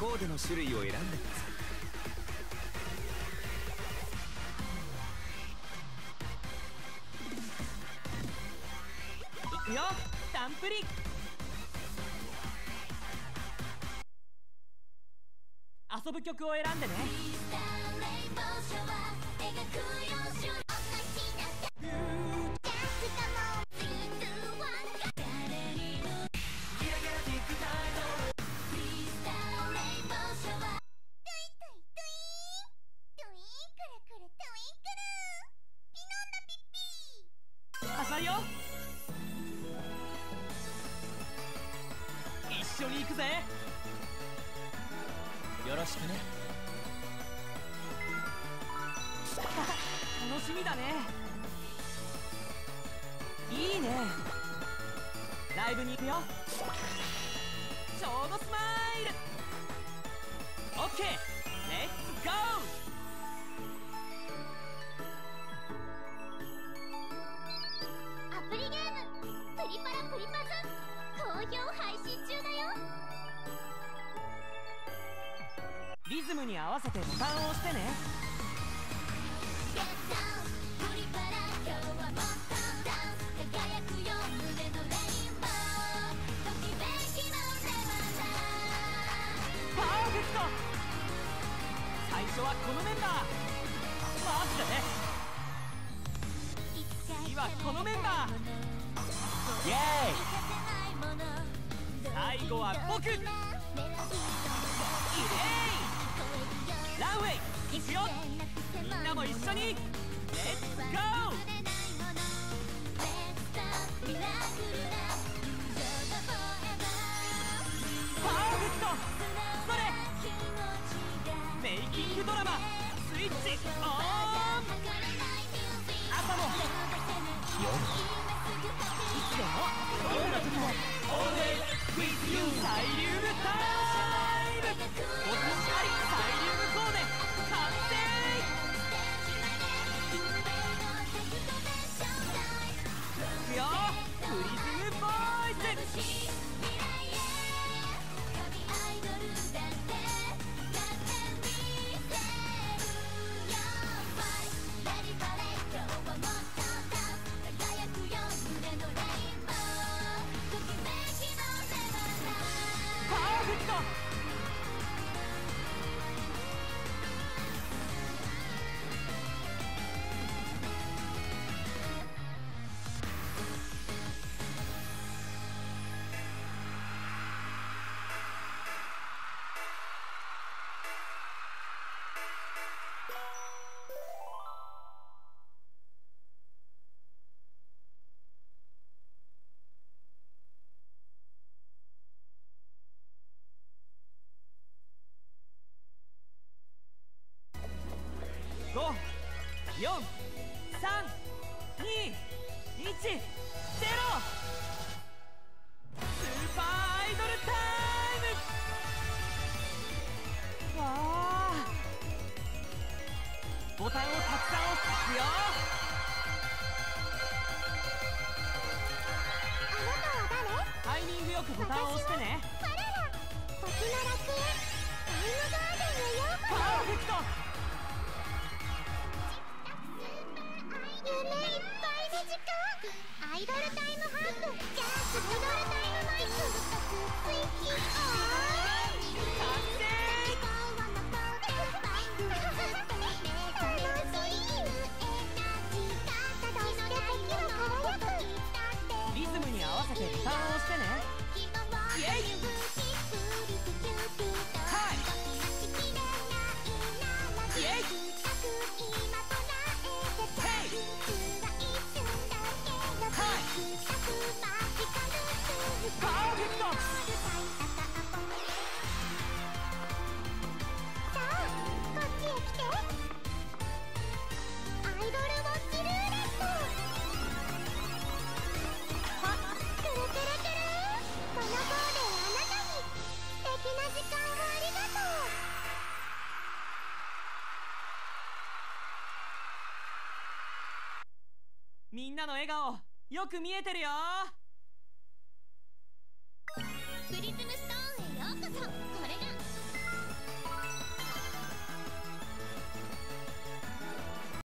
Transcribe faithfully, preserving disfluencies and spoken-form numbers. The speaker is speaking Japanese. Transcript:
コーデの種類を選んでください。いくよ、タンプリ。遊ぶ曲を選んでね。始まるよ。一緒に行くぜ。よろしくね。楽しみだね。いいね。ライブに行くよ。ちょうどスマイル。オッケー、レッツゴー。 アプリゲームプリパラプリパズ好評配信中だよ。 リズムに合わせてボタンを押してね。 プリパラ今日はもっとダンス輝くよ胸のレインボーときめきのネバーパーフェクト。最初はこのメンバー。マジでね。次はこのメンバー。イエーイ。最後は僕。イエーイ。ランウェイ行くよ。みんなも一緒にレッツゴー。パーフェクト。それメイキングドラマスイッチオン。朝も夜もいつでもどんな時も Always with you。 サイリウムタイム。お年ありサイリウムコーデ完成。いくよ、プリズムボーイズ。パーフェクト。ご、よん、さん、に、いち、ゼロ。スーパーアイドルタイム。わあ、ボタンをたくさん押すよ。 あなたは誰？ タイミングよくボタンを押してね。 パララ時の楽園タイムガーデンへようこそ。 パーフェクト。 夢いっぱいの時間アイドルタイムハーフ。じゃあアイドルタイムマイクスイッチオン。 完成。リズムに合わせてボタンを押してね。イエイ。はい。イエイ。ヘイ。はい。パーフェクト。 さあこっちへ来て。アイドルウォッチルーレット。あ、くるくるくる。このコーデあなたに素敵な時間をありがとう。 みんなの笑顔よく見えてるよ。 プリズムストーンへようこそ。これ